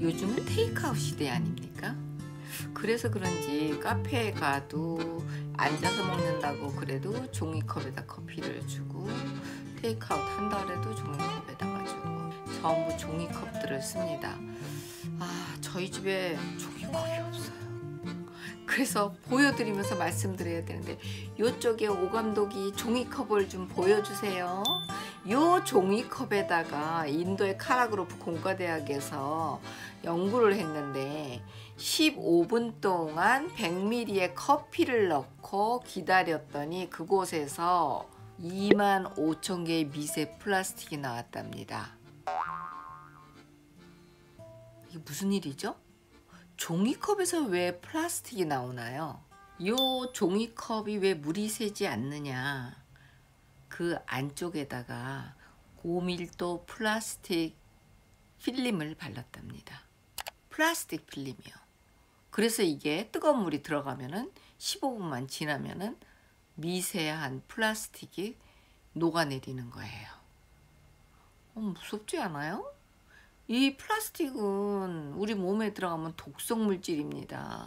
요즘은 테이크아웃 시대 아닙니까? 그래서 그런지 카페에 가도 앉아서 먹는다고 그래도 종이컵에다 커피를 주고, 테이크아웃 한다 그래도 종이컵에다가 주고, 전부 종이컵들을 씁니다. 저희 집에 종이컵이 없어요. 그래서 보여드리면서 말씀드려야 되는데, 요쪽에 오감독이 종이컵을 좀 보여주세요. 요 종이컵에다가 인도의 카라그로프 공과대학에서 연구를 했는데 15분 동안 100ml의 커피를 넣고 기다렸더니 그곳에서 25,000개의 미세 플라스틱이 나왔답니다. 이게 무슨 일이죠? 종이컵에서 왜 플라스틱이 나오나요? 요 종이컵이 왜 물이 새지 않느냐, 그 안쪽에다가 고밀도 플라스틱 필름을 발랐답니다. 플라스틱 필름이요. 그래서 이게 뜨거운 물이 들어가면은 15분만 지나면은 미세한 플라스틱이 녹아내리는 거예요. 무섭지 않아요? 이 플라스틱은 우리 몸에 들어가면 독성 물질입니다.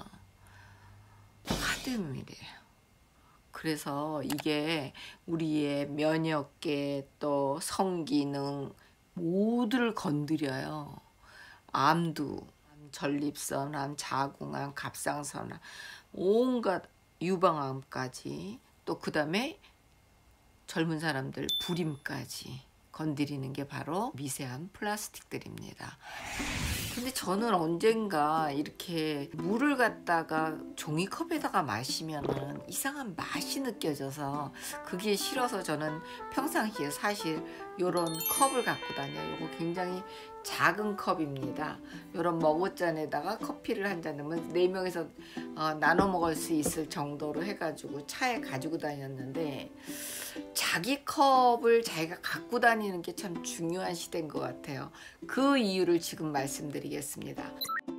카드뮴이래요. 그래서 이게 우리의 면역계 또 성기능 모두를 건드려요. 암도, 전립선, 암, 자궁암, 갑상선암, 온갖 유방암까지, 또 그 다음에 젊은 사람들 불임까지 건드리는 게 바로 미세한 플라스틱들입니다. 근데 저는 언젠가 이렇게 물을 갖다가 종이컵에다가 마시면은 이상한 맛이 느껴져서 그게 싫어서 저는 평상시에 사실 요런 컵을 갖고 다녀요. 요거 굉장히 작은 컵입니다. 요런 머그잔에다가 커피를 한 잔 넣으면 4명이서 나눠 먹을 수 있을 정도로 해가지고 차에 가지고 다녔는데, 자기 컵을 자기가 갖고 다니는 게 참 중요한 시대인 것 같아요. 그 이유를 지금 말씀드리겠습니다.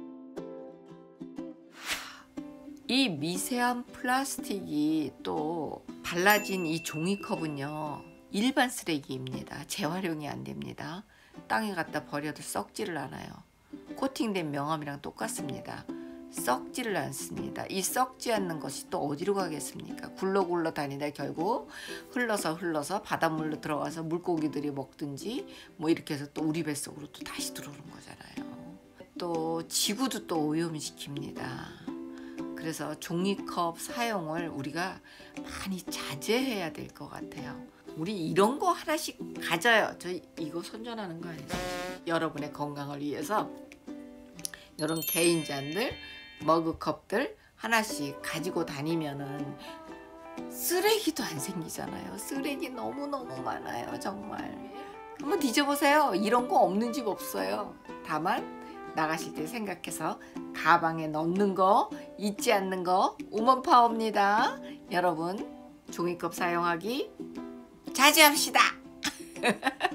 이 미세한 플라스틱이 또 발라진 이 종이컵은요, 일반 쓰레기입니다. 재활용이 안 됩니다. 땅에 갖다 버려도 썩지를 않아요. 코팅된 명암이랑 똑같습니다. 썩지를 않습니다. 이 썩지 않는 것이 또 어디로 가겠습니까? 굴러 다니다 결국 흘러서 바닷물로 들어가서 물고기들이 먹든지 뭐 이렇게 해서 또 우리 뱃속으로 또 다시 들어오는 거잖아요. 또 지구도 또 오염시킵니다. 그래서 종이컵 사용을 우리가 많이 자제해야 될 것 같아요. 우리 이런 거 하나씩 가져요. 저 이거 선전하는 거 아니죠? 여러분의 건강을 위해서 이런 개인잔들, 머그컵들 하나씩 가지고 다니면은 쓰레기도 안 생기잖아요. 쓰레기 너무너무 많아요, 정말. 한번 뒤져보세요. 이런 거 없는 집 없어요. 다만 나가실 때 생각해서 가방에 넣는 거 잊지 않는 거 우먼파워입니다. 여러분, 종이컵 사용하기 자제합시다.